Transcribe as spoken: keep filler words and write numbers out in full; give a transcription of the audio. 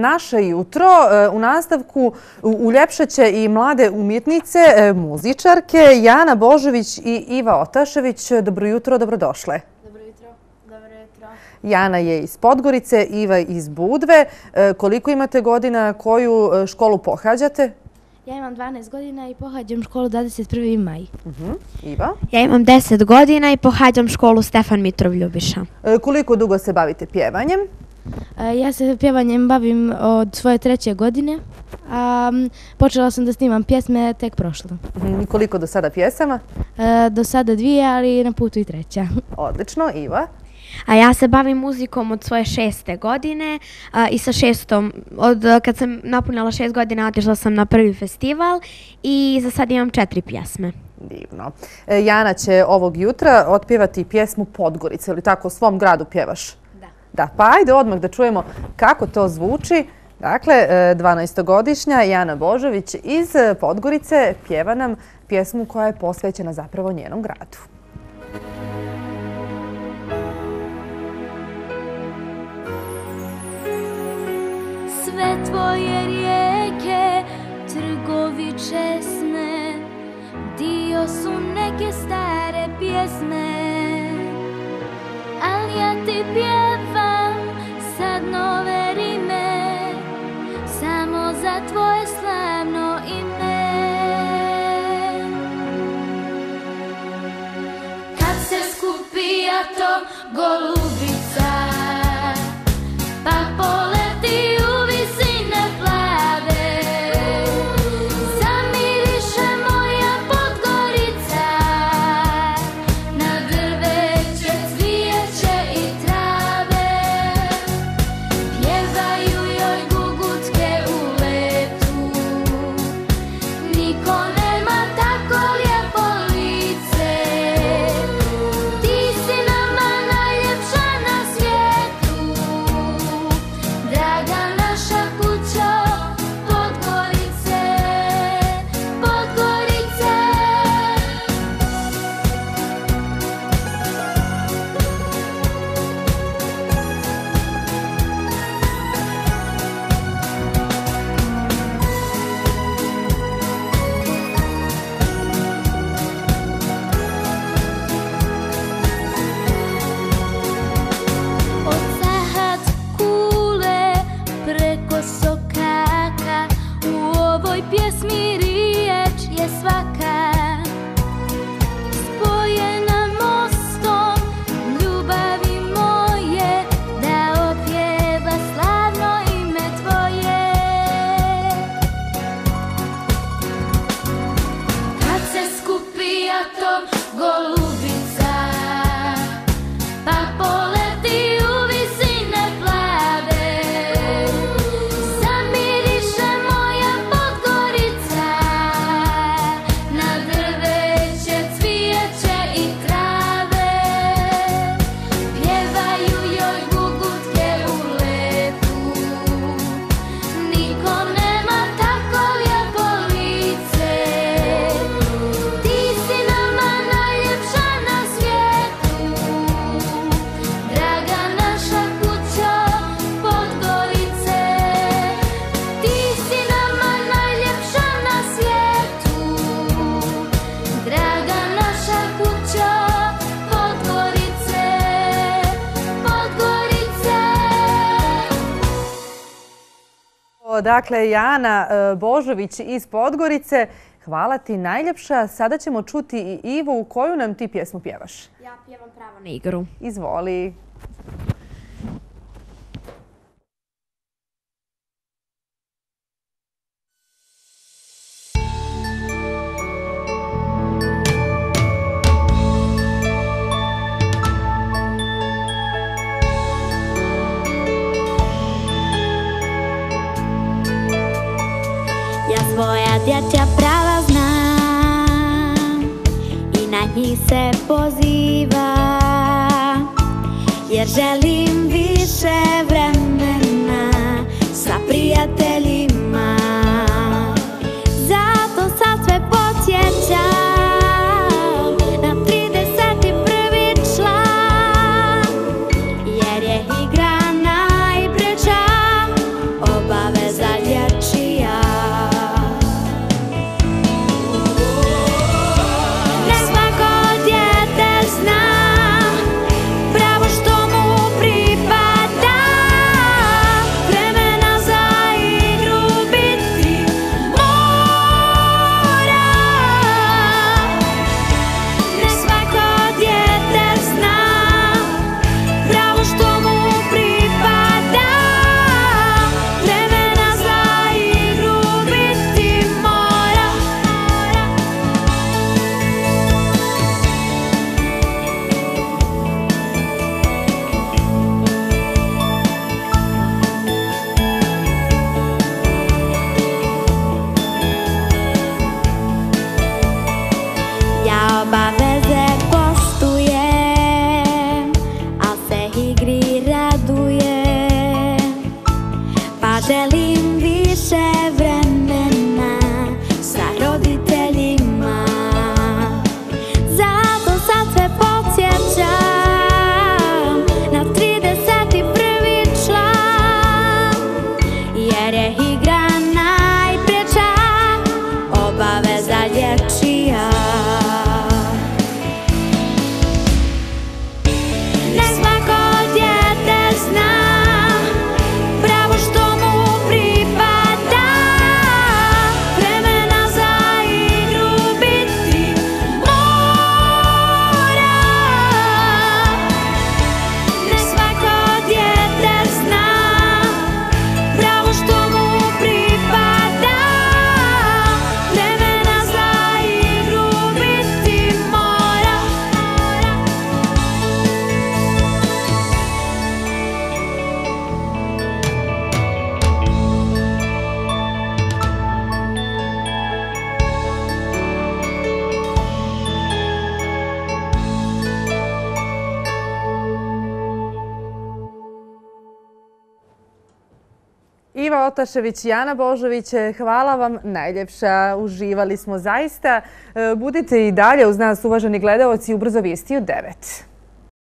naše jutro. U nastavku uljepšaće i mlade umjetnice, muzičarke Jana Božović i Iva Otašević. Dobro jutro, dobrodošle. Dobro jutro. Dobro jutro. Jana je iz Podgorice, Iva iz Budve. Koliko imate godina, koju školu pohađate? Ja imam dvanaest godina i pohađam školu dvadeset prvi maj. Iva? Ja imam deset godina i pohađam školu Stefan Mitrov Ljubiša. Koliko dugo se bavite pjevanjem? Ja se pjevanjem bavim od svoje treće godine, a počela sam da snimam pjesme tek prošlo. Koliko do sada pjesama? Do sada dvije, ali na putu i treća. Odlično. Iva? A ja se bavim muzikom od svoje šeste godine a, i sa šestom, od kad sam napunila šest godina, otišla sam na prvi festival i za sad imam četiri pjesme. Divno. Jana će ovog jutra otpjevati pjesmu Podgorice, ili tako, u svom gradu pjevaš? Da. Da, pa ajde odmah da čujemo kako to zvuči. Dakle, dvanaestogodišnja Jana Božović iz Podgorice pjeva nam pjesmu koja je posvećena zapravo njenom gradu. Sve tvoje rijeke, trgovi česne, dio su neke stare pjesme, ali ja ti pjevam sad nove rime, samo za tvoje slavno ime. Kad se skupi atom golubica, pa poleti u visine plave, zamiriše moja Podgorica, na drveće, cvijeće i trave, pjevaju joj gugutke u letu, niko nema tako lijepo lice, ti si nama najljepša na svijetu, draga naša kućo, Podgorice, Podgorice. Od Sahat kule preko sokaka, u ovoj pjesmi riječ je svaka, spojena mostom ljubavi moje, da opjeva slavno ime tvoje. Kad se skupi atom golubica, pa poleti u visine plave, zamiriše moja Podgorica, na drveće, cvijeće i trave, pjevaju joj gugutke u letu, niko nema tako lijepo lice, ti si nama najljepša na svijetu, draga naša kućo, Podgorice, ti si nama najljepša na svijetu, draga naša kućo, Podgorice, Podgorice. Dakle, Jana Božović iz Podgorice, hvala ti najljepša. Sada ćemo čuti i Ivu. Koju nam ti pjesmu pjevaš? Ja pjevam Pravo na igru. Izvoli. Ja svoja dječja prava znam i na njih se pozivam, jer želim više vremena sa prijateljima. Zato sad sve podsjećam na trideset prvi član, jer je igra najpreča, oba želim više vremena sa roditeljima. Zato sad sve podsjećam na trideset prvi član, jer je igra najpreča, obaveza dječija. Nek svako dijete zna pravo što mu pripada, vremena za igru biti mora. Nek svako dijete zna pravo što mu pripada, vremena za igru biti mora. Iva Otašević i Jana Božović, hvala vam najljepša. Uživali smo zaista. Budite i dalje uz nas, uvaženi gledaoci, ubrzo vijesti u devet.